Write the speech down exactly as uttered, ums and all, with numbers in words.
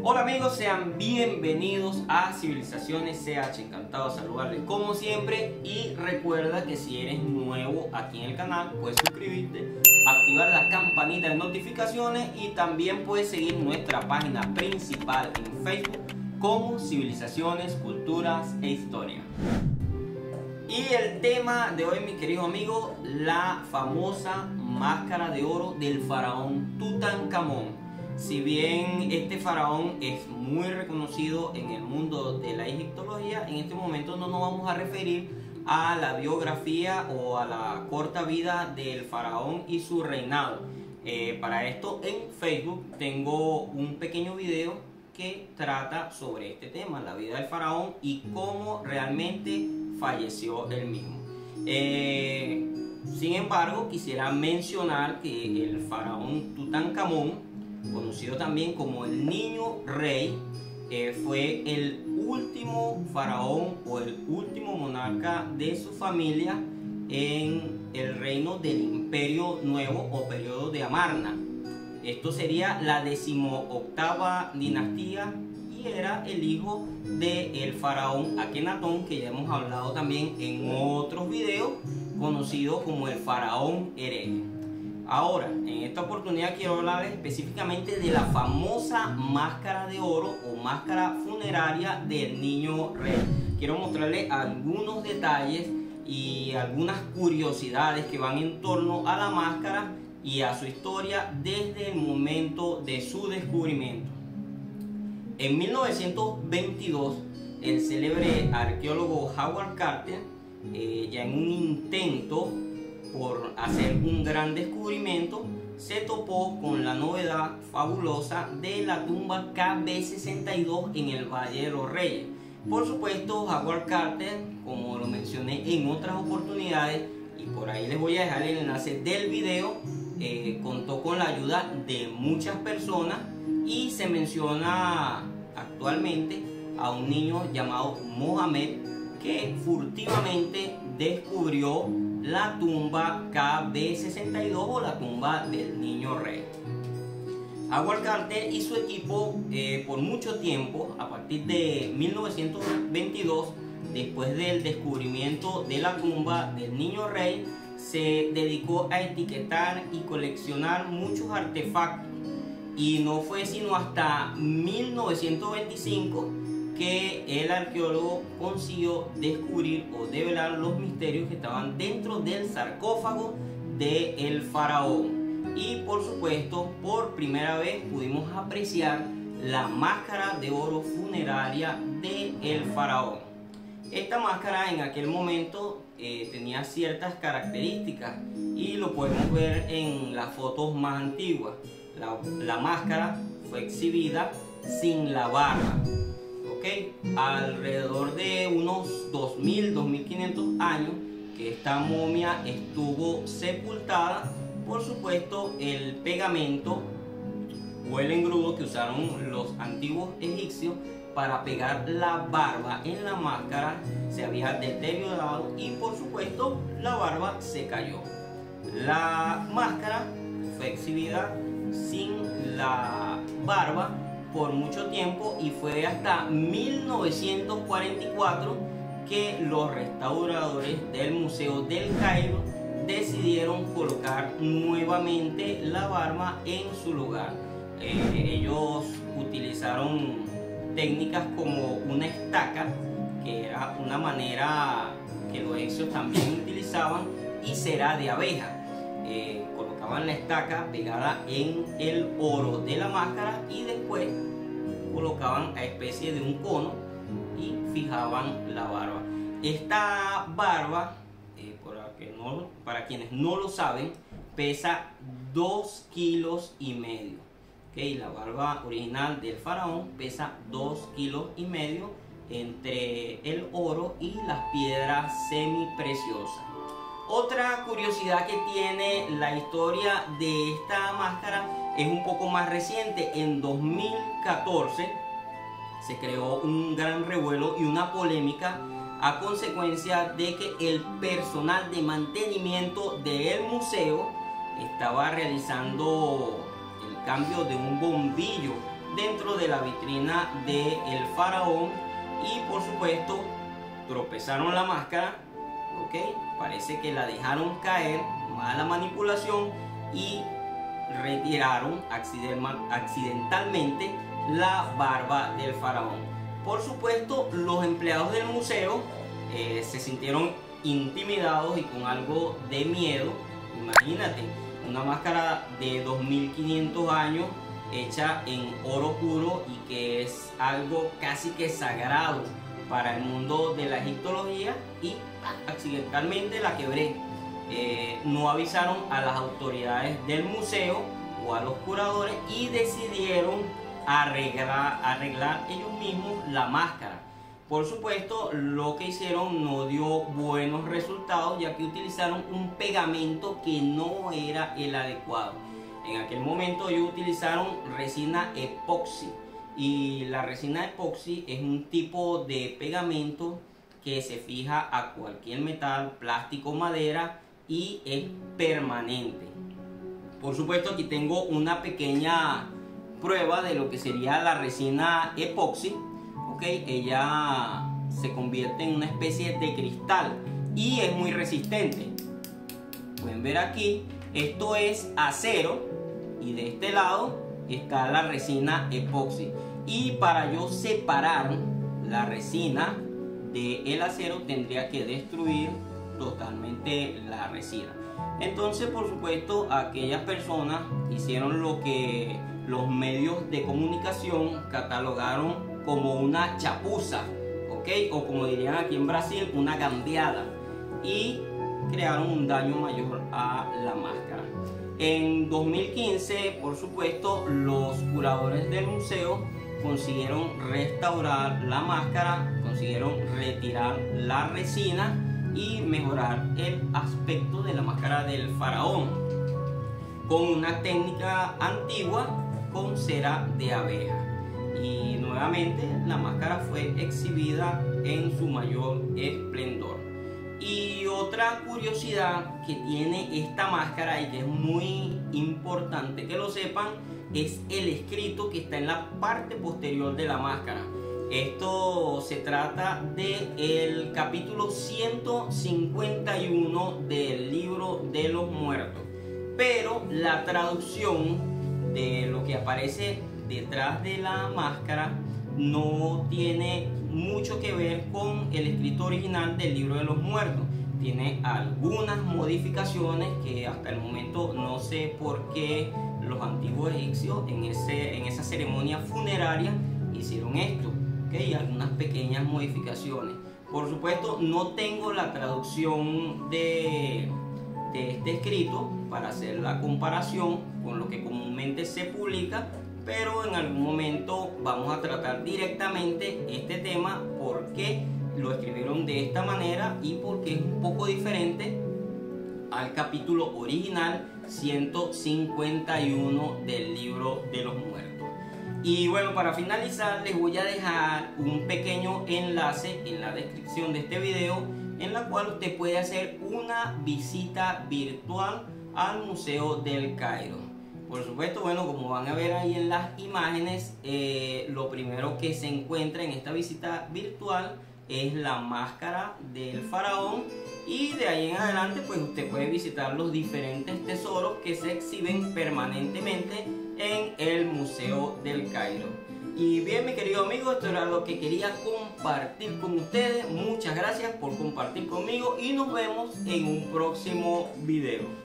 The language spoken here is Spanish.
Hola amigos, sean bienvenidos a Civilizaciones C H, encantado de saludarles como siempre. Y recuerda que si eres nuevo aquí en el canal, puedes suscribirte, activar la campanita de notificaciones y también puedes seguir nuestra página principal en Facebook como Civilizaciones, Culturas e Historia. Y el tema de hoy, mi querido amigo, la famosa máscara de oro del faraón Tutankamón. Si bien este faraón es muy reconocido en el mundo de la egiptología, en este momento no nos vamos a referir a la biografía o a la corta vida del faraón y su reinado. Eh, para esto en Facebook tengo un pequeño video que trata sobre este tema, la vida del faraón y cómo realmente falleció él mismo. Eh, sin embargo, quisiera mencionar que el faraón Tutankamón, conocido también como el Niño Rey, eh, fue el último faraón o el último monarca de su familia en el reino del Imperio Nuevo o periodo de Amarna. Esto sería la decimoctava dinastía y era el hijo del faraón Akenatón, que ya hemos hablado también en otros videos, conocido como el faraón hereje. Ahora, en esta oportunidad quiero hablarles específicamente de la famosa máscara de oro o máscara funeraria del Niño Rey. Quiero mostrarles algunos detalles y algunas curiosidades que van en torno a la máscara y a su historia desde el momento de su descubrimiento. En mil novecientos veintidós, el célebre arqueólogo Howard Carter, eh, ya en un intento por hacer un gran descubrimiento, se topó con la novedad fabulosa de la tumba K B sesenta y dos en el Valle de los Reyes. Por supuesto, Howard Carter, como lo mencioné en otras oportunidades, y por ahí les voy a dejar el enlace del video, eh, contó con la ayuda de muchas personas y se menciona actualmente a un niño llamado Mohamed que furtivamente descubrió la tumba K B sesenta y dos o la tumba del Niño Rey. Howard Carter y su equipo eh, por mucho tiempo, a partir de mil novecientos veintidós, después del descubrimiento de la tumba del Niño Rey, se dedicó a etiquetar y coleccionar muchos artefactos, y no fue sino hasta mil novecientos veinticinco que el arqueólogo consiguió descubrir o develar los misterios que estaban dentro del sarcófago del faraón. Y por supuesto, por primera vez pudimos apreciar la máscara de oro funeraria del faraón. Esta máscara en aquel momento eh, tenía ciertas características y lo podemos ver en las fotos más antiguas. La, la máscara fue exhibida sin la barba. Okay. Alrededor de unos dos mil, dos mil quinientos años que esta momia estuvo sepultada. Por supuesto, el pegamento o el engrudo que usaron los antiguos egipcios para pegar la barba en la máscara se había deteriorado y por supuesto la barba se cayó. La máscara fue exhibida sin la barba por mucho tiempo y fue hasta mil novecientos cuarenta y cuatro que los restauradores del Museo del Cairo decidieron colocar nuevamente la barba en su lugar. Eh, ellos utilizaron técnicas como una estaca, que era una manera que los egipcios también utilizaban, y cera de abeja. Eh, colocaban la estaca pegada en el oro de la máscara y después colocaban a especie de un cono y fijaban la barba. Esta barba, eh, para, que no, para quienes no lo saben, pesa dos kilos y medio. ¿Okay? La barba original del faraón pesa dos kilos y medio entre el oro y las piedras semipreciosas. Otra curiosidad que tiene la historia de esta máscara es un poco más reciente. En dos mil catorce se creó un gran revuelo y una polémica a consecuencia de que el personal de mantenimiento del museo estaba realizando el cambio de un bombillo dentro de la vitrina del faraón y por supuesto tropezaron la máscara, ¿ok? Parece que la dejaron caer, mala manipulación, y retiraron accidentalmente la barba del faraón. Por supuesto, los empleados del museo eh, se sintieron intimidados y con algo de miedo. Imagínate, una máscara de dos mil quinientos años hecha en oro puro y que es algo casi que sagrado para el mundo de la egiptología, y accidentalmente la quebré. Eh, no avisaron a las autoridades del museo o a los curadores y decidieron arreglar, arreglar ellos mismos la máscara. Por supuesto, lo que hicieron no dio buenos resultados, ya que utilizaron un pegamento que no era el adecuado. En aquel momento ellos utilizaron resina epoxi, y la resina epoxi es un tipo de pegamento que se fija a cualquier metal, plástico, madera, y es permanente. Por supuesto, aquí tengo una pequeña prueba de lo que sería la resina epoxi. Okay, ella se convierte en una especie de cristal y es muy resistente. Pueden ver aquí, esto es acero y de este lado está la resina epoxi. Y para yo separar la resina del acero tendría que destruir totalmente la resina. Entonces, por supuesto, aquellas personas hicieron lo que los medios de comunicación catalogaron como una chapuza, ¿ok? O como dirían aquí en Brasil, una gambiada, y crearon un daño mayor a la máscara. En dos mil quince, por supuesto, los curadores del museo consiguieron restaurar la máscara, consiguieron retirar la resina y mejorar el aspecto de la máscara del faraón con una técnica antigua con cera de abeja. Y nuevamente la máscara fue exhibida en su mayor esplendor. Y otra curiosidad que tiene esta máscara y que es muy importante que lo sepan es el escrito que está en la parte posterior de la máscara. Esto se trata del capítulo ciento cincuenta y uno del libro de los muertos, pero la traducción de lo que aparece detrás de la máscara no tiene mucho que ver con el escrito original del libro de los muertos. Tiene algunas modificaciones que hasta el momento no sé por qué los antiguos egipcios en, ese, en esa ceremonia funeraria hicieron esto. ¿Okay? Algunas pequeñas modificaciones. Por supuesto, no tengo la traducción de, de este escrito para hacer la comparación con lo que comúnmente se publica, pero en algún momento vamos a tratar directamente este tema, porque lo escribieron de esta manera y porque es un poco diferente al capítulo original ciento cincuenta y uno del libro de los muertos. Y bueno, para finalizar les voy a dejar un pequeño enlace en la descripción de este video, en la cual usted puede hacer una visita virtual al Museo del Cairo. Por supuesto, bueno, como van a ver ahí en las imágenes, eh, lo primero que se encuentra en esta visita virtual es la máscara del faraón, y de ahí en adelante pues usted puede visitar los diferentes tesoros que se exhiben permanentemente en el Museo del Cairo. Y bien, mi querido amigo, esto era lo que quería compartir con ustedes. Muchas gracias por compartir conmigo y nos vemos en un próximo video.